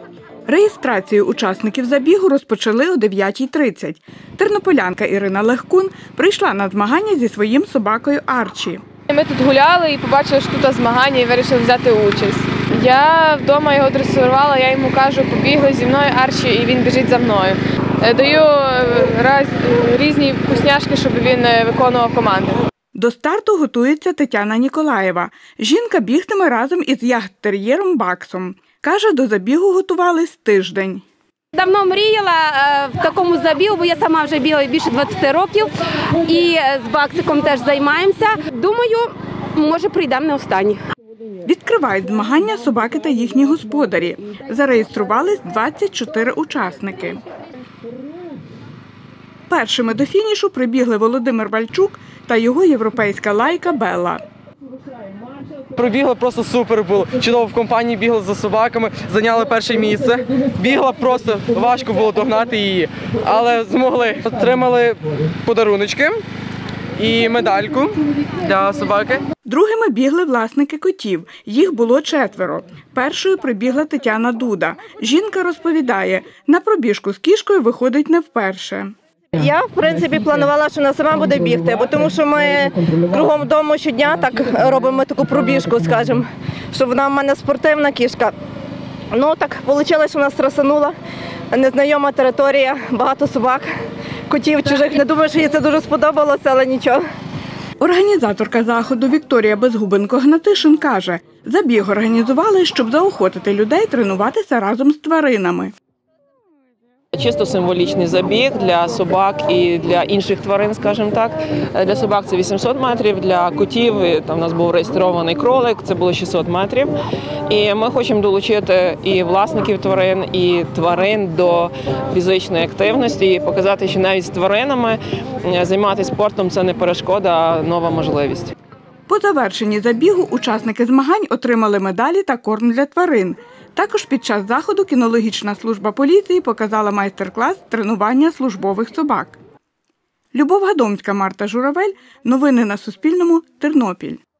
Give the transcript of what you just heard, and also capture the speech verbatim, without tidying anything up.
Реєстрацію учасників забігу розпочали о дев'ятій тридцять. Тернополянка Ірина Легкун прийшла на змагання зі своїм собакою Арчі. Ми тут гуляли і побачили, що тут змагання, і вирішили взяти участь. Я вдома його дресирувала, я йому кажу, побігли зі мною Арчі, і він біжить за мною. Даю раз, різні вкусняшки, щоб він виконував команди. До старту готується Тетяна Ніколаєва. Жінка бігтиме разом із ягд-тер'єром Баксом. Каже, до забігу готувались тиждень. Давно мріяла в такому забігу, бо я сама вже бігаю більше двадцяти років і з Баксиком теж займаємося. Думаю, може прийдемо не останні. Відкривають змагання собаки та їхні господарі. Зареєструвались двадцять чотири учасники. Першими до фінішу прибігли Володимир Вальчук та його європейська лайка Белла. Пробігли просто супер було. Чудово, в компанії бігли за собаками, зайняли перше місце. Бігла просто, важко було догнати її, але змогли. Отримали подаруночки і медальку для собаки. Другими бігли власники котів. Їх було четверо. Першою прибігла Тетяна Дуда. Жінка розповідає, на пробіжку з кішкою виходить не вперше. Я, в принципі, планувала, що вона сама буде бігти, бо тому що ми кругом дому щодня так робимо таку пробіжку, скажімо, що вона в мене спортивна кішка. Ну, так вийшло, що вона стресанула, незнайома територія, багато собак, котів чужих. Не думаю, що їй це дуже сподобалося, але нічого. Організаторка заходу Вікторія Безгубенко-Гнатишин каже, забіг організували, щоб заохотити людей тренуватися разом з тваринами. Чисто символічний забіг для собак і для інших тварин, скажімо так. Для собак це вісімсот метрів, для котів, там у нас був реєстрований кролик, це було шістсот метрів. І ми хочемо долучити і власників тварин, і тварин до фізичної активності, і показати, що навіть з тваринами займатися спортом – це не перешкода, а нова можливість. По завершенні забігу учасники змагань отримали медалі та корм для тварин. Також під час заходу кінологічна служба поліції показала майстер-клас тренування службових собак. Любов Гадомська, Марта Журавель. Новини на Суспільному. Тернопіль.